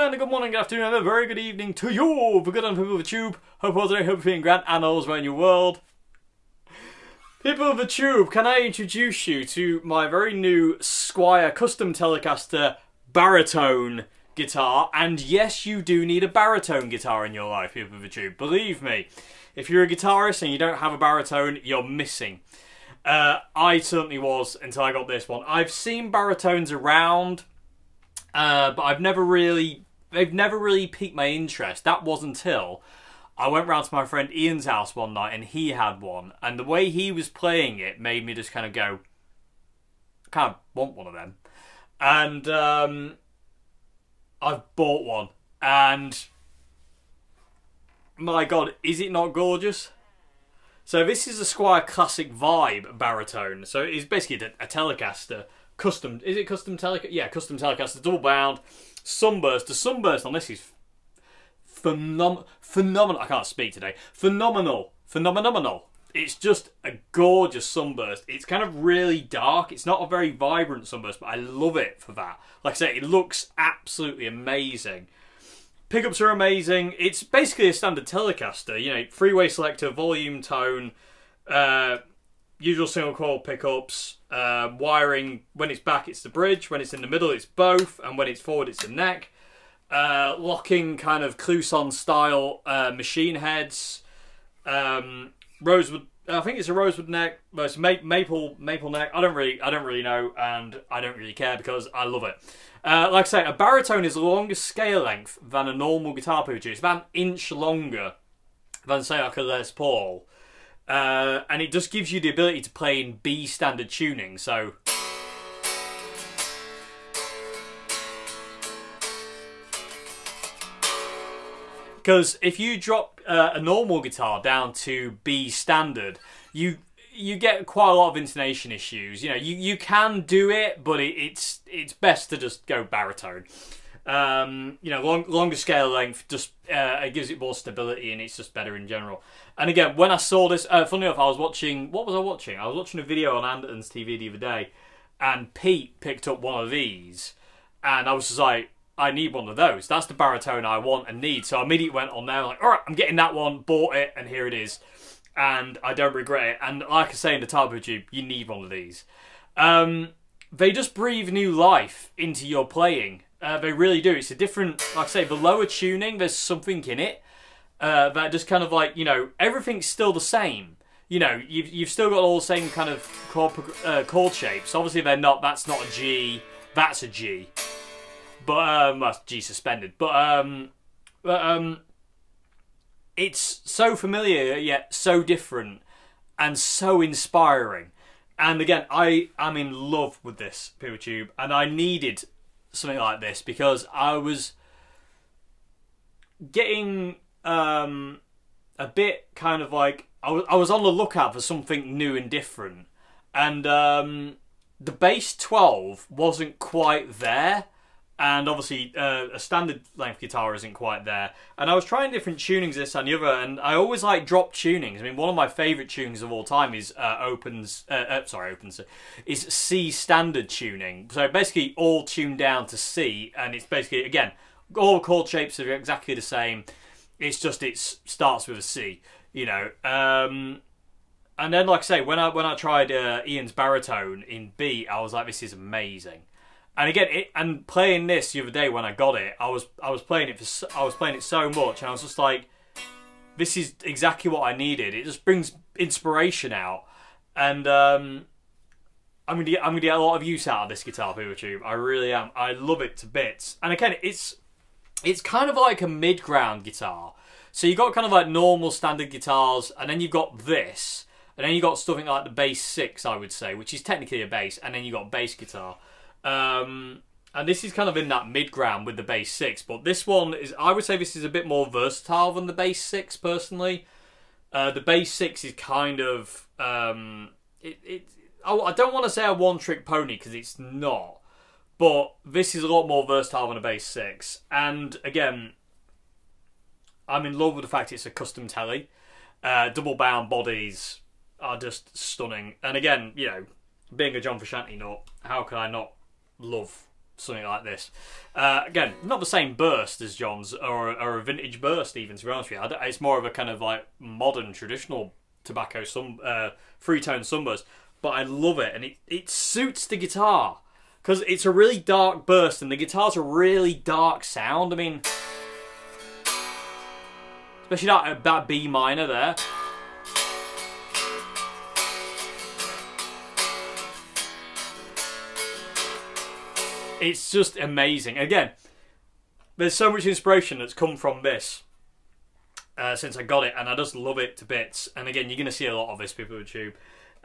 and a good morning, good afternoon, and a very good evening to you, for good on people of the tube. Hope all today, hope you're feeling grand, and all's well in your world. People of the tube, can I introduce you to my very new Squier custom Telecaster baritone guitar? And yes, you do need a baritone guitar in your life, people of the tube. Believe me, if you're a guitarist and you don't have a baritone, you're missing. I certainly was until I got this one. I've seen baritones around, but they've never really piqued my interest. That was until I went round to my friend Ian's house one night and he had one, and the way he was playing it made me just kind of go, I kind of want one of them. And I've bought one, and my God, is it not gorgeous? So this is a Squier Classic Vibe baritone. So it's basically a Telecaster. Custom, is it custom Telecaster? Yeah, custom Telecaster, double bound, sunburst. The sunburst on this is phenomenal. I can't speak today. Phenomenal. It's just a gorgeous sunburst. It's kind of really dark. It's not a very vibrant sunburst, but I love it for that. Like I say, it looks absolutely amazing. Pickups are amazing. It's basically a standard Telecaster. You know, three-way selector, volume, tone, usual single coil pickups, wiring. When it's back, it's the bridge. When it's in the middle, it's both. And when it's forward, it's the neck. Locking kind of Clouson style machine heads. Rosewood. I think it's a rosewood neck. Well, it's maple neck. I don't really know, and I don't really care because I love it. Like I say, a baritone is a longer scale length than a normal guitar pitcher. It's about an inch longer than, say, like a Les Paul. And it just gives you the ability to play in B standard tuning. So, because if you drop a normal guitar down to B standard, you get quite a lot of intonation issues. You know, you can do it, but it's best to just go baritone. You know, longer scale length just it gives it more stability, and it's just better in general. And again, when I saw this, funny enough, I was watching. What was I watching? I was watching a video on Anderton's TV the other day, and Pete picked up one of these, and I was just like, I need one of those. That's the baritone I want and need. So I immediately went on there, like, all right, I'm getting that one. Bought it, and here it is. And I don't regret it. And like I say in the Turbo Tube, you need one of these. They just breathe new life into your playing. They really do. It's a different, like I say, the lower tuning, there's something in it that just kind of like, you know, everything's still the same. You know, you've still got all the same kind of chord shapes. Obviously they're not, that's not a G, that's a G. But, well, G suspended. But, it's so familiar, yet so different, and so inspiring. And again, I am in love with this PeopleTube, and I needed something like this because I was getting a bit kind of like, I was on the lookout for something new and different. And the bass 12 wasn't quite there. And obviously, a standard length guitar isn't quite there. And I was trying different tunings, this and the other, and I always like drop tunings. I mean, one of my favourite tunings of all time is is C standard tuning. So basically, all tuned down to C, and it's basically, again, all the chord shapes are exactly the same. It's just it starts with a C, you know. And then, like I say, when I tried Ian's baritone in B, I was like, this is amazing. And again, and playing this the other day when I got it, I was playing it so much, and I was just like, this is exactly what I needed. It just brings inspiration out, and I'm gonna get a lot of use out of this guitar, PeopleTube. I really am. I love it to bits. And again, it's kind of like a mid-ground guitar. So you got kind of like normal standard guitars, and then you've got this, and then you got something like the bass 6, I would say, which is technically a bass, and then you got bass guitar. And this is kind of in that mid-ground with the bass 6, but this one is, I would say this is a bit more versatile than the bass 6, personally. The bass 6 is kind of, I don't want to say a one-trick pony, because it's not, but this is a lot more versatile than a bass 6. And again, I'm in love with the fact it's a custom telly. Double-bound bodies are just stunning. And again, you know, being a John Frusciante nut, how can I not love something like this. Again, not the same burst as John's, or a vintage burst even, to be honest with you. It's more of a kind of like modern, traditional tobacco three-tone sunburst. But I love it, and it suits the guitar. Because it's a really dark burst, and the guitar's a really dark sound. I mean, especially that B minor there. It's just amazing. Again, there's so much inspiration that's come from this since I got it, and I just love it to bits. And again, you're going to see a lot of this, people with Tube.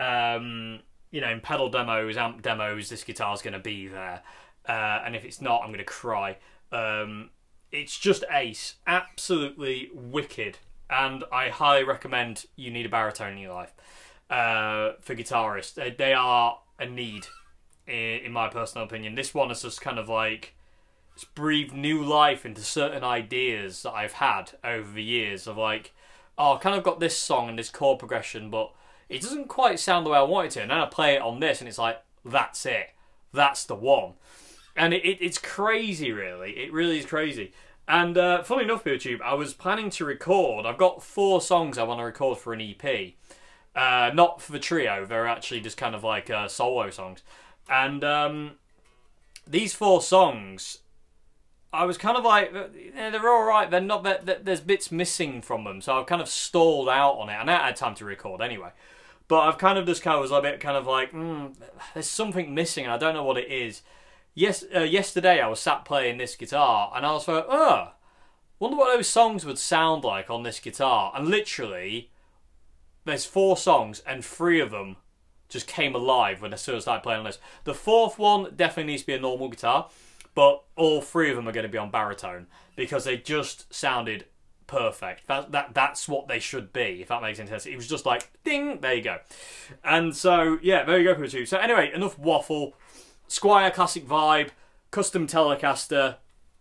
You know, in pedal demos, amp demos, this guitar's going to be there. And if it's not, I'm going to cry. It's just ace. Absolutely wicked. And I highly recommend you need a baritone in your life. For guitarists. They are a need, in my personal opinion. This one is just kind of like, it's breathed new life into certain ideas that I've had over the years of like, oh, I've kind of got this song and this chord progression, but it doesn't quite sound the way I want it to. And then I play it on this and it's like, that's it. That's the one. And it's crazy, really. It really is crazy. And funny enough, YouTube, I was planning to record. I've got 4 songs I want to record for an EP. Not for the trio. They're actually just kind of like solo songs. And these 4 songs, I was kind of like, they're all right. They're not. There's bits missing from them, so I've kind of stalled out on it. And I had time to record anyway. But I've kind of just kind of was a bit kind of like, there's something missing, and I don't know what it is. Yesterday I was sat playing this guitar, and I was like, wonder what those songs would sound like on this guitar. And literally, there's 4 songs, and 3 of them just came alive when I sort of started playing on this. The 4th one definitely needs to be a normal guitar, but all 3 of them are going to be on baritone because they just sounded perfect. That's what they should be, if that makes any sense. It was just like, ding, there you go. And so, yeah, there you go, people. So anyway, enough waffle. Squier classic vibe, custom Telecaster.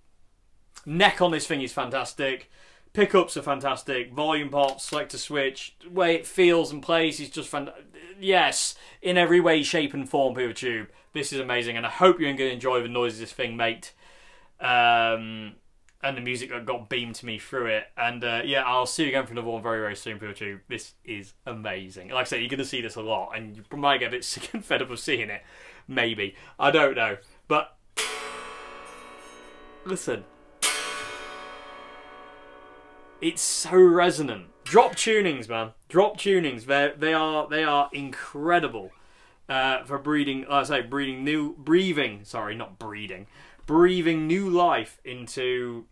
Neck on this thing is fantastic. Pickups are fantastic. Volume pops, selector switch, the way it feels and plays is just fantastic. Yes, in every way, shape and form, people Tube. This is amazing, and I hope you're going to enjoy the noises this thing made. And the music that got beamed to me through it. And yeah, I'll see you again for another one very, very soon, people Tube. This is amazing. Like I said, you're going to see this a lot, and you might get a bit sick and fed up of seeing it. Maybe. I don't know. But listen. It's so resonant. Drop tunings, man. Drop tunings. They are incredible for breeding. Like I say, breeding new life into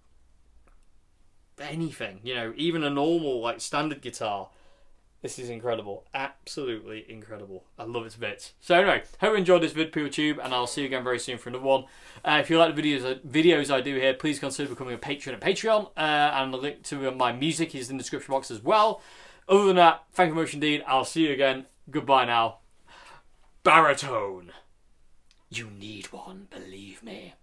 anything. You know, even a normal like standard guitar. This is incredible. Absolutely incredible. I love it to bits. So anyway, hope you enjoyed this vid, people Tube, and I'll see you again very soon for another one. If you like the videos I do here, please consider becoming a patron at Patreon. And the link to my music is in the description box as well. Other than that, thank you very much indeed. I'll see you again. Goodbye now. Baritone. You need one, believe me.